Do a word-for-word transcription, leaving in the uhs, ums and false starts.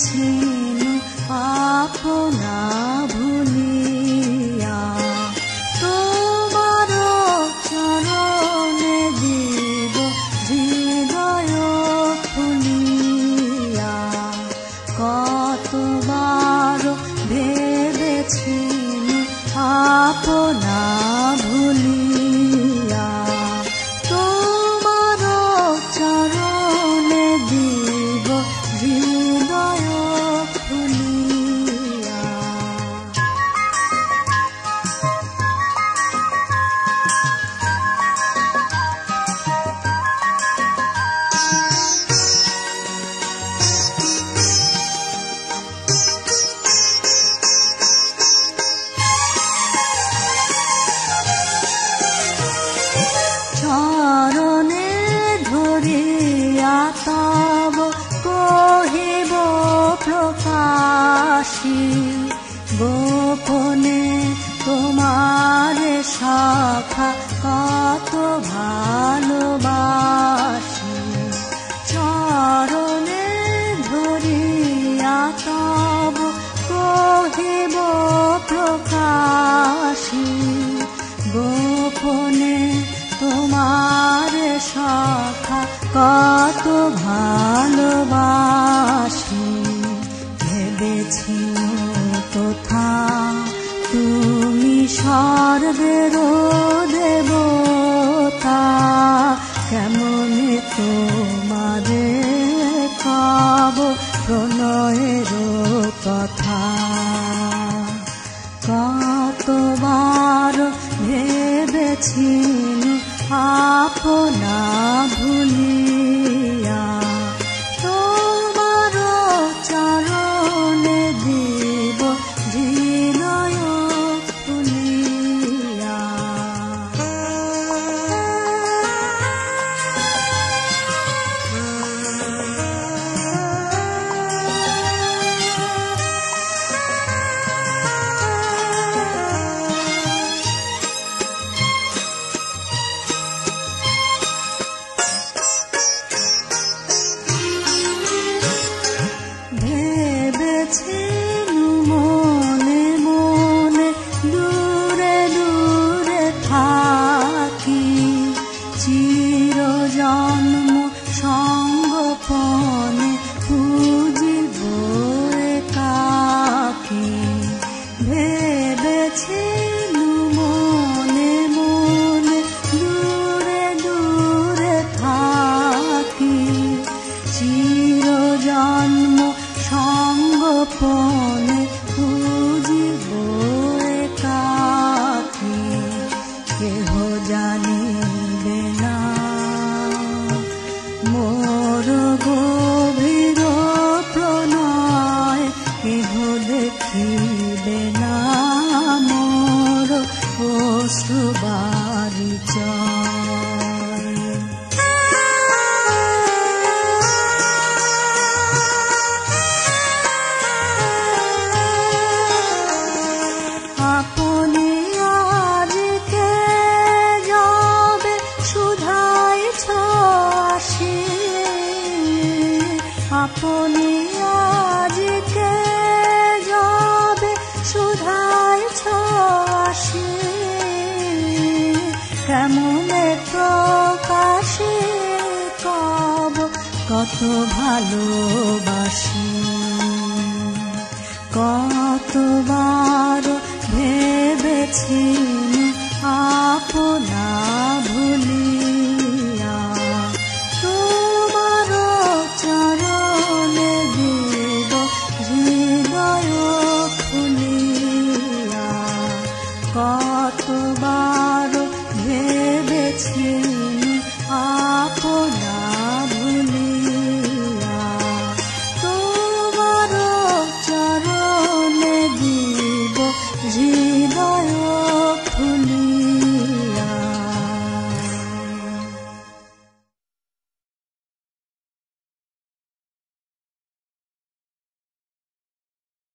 ভেবেছিনু আপনা ভুলিয়া, তোমার চরণে দিব হৃদয় ফুলিয়া। কতবার ভেবেছিনু আপনা ভুলিয়া, তোমার চরণে দিব হৃদয় ফুলিয়া। চরণে ধরিয়া তব কহিব প্রকাশী, গোপনে তোমার সখা কত ভালোবাসি। চরণে ধরিয়া তব কহিব প্রকাশী, গোপনে তোমার সখা কত ভালোবাসি। ভেবেছি কোথা তুমি স্বর্গের দেবতা, কেমনে তোমারে কব প্রণয়ের কথা। কতবার ভেবেছিনু আপনা ভুলিয়া, তোমার চরণে দিব হৃদয় ফুলিয়া। ভেবেছিনু মনে মনে দূরে দূরে থাকি, চিরজন্ম সঙ্গোপনে পুজিব একাকী। ভেবেছিনু মনে মনে দূরে দূরে থাকি, চিরজন্ম সঙ্গোপনে পুজিব একাকী। কেহ জানিবে না মোর গভীর প্রণয়, কেহ দেখিবে না মোর অশ্রুবারিচয়। আপনি আজকে যাবে শুধাইছ আসি, আপনি আজকে যাবে শুধাইছ আসি। কেমনে প্রকাশে কব কত ভালোবাসি। কতবার ভেবেছিনু আপনা ভুলি।